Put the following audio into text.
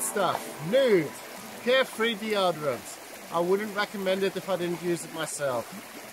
stuff. Nude. Carefree deodorant. I wouldn't recommend it if I didn't use it myself.